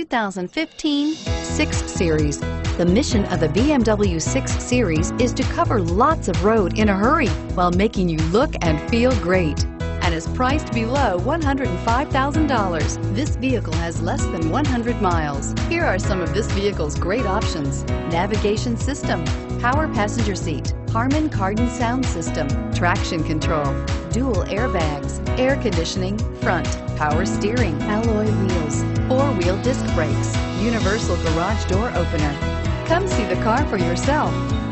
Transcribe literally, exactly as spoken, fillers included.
thousand fifteen six Series. The mission of the B M W six Series is to cover lots of road in a hurry while making you look and feel great, and is priced below one hundred five thousand dollars. This vehicle has less than one hundred miles. Here are some of this vehicle's great options: navigation system, power passenger seat, Harman Kardon sound system, traction control, dual airbags, air conditioning, front, power steering, alloy wheels, four-wheel disc brakes, universal garage door opener. Come see the car for yourself.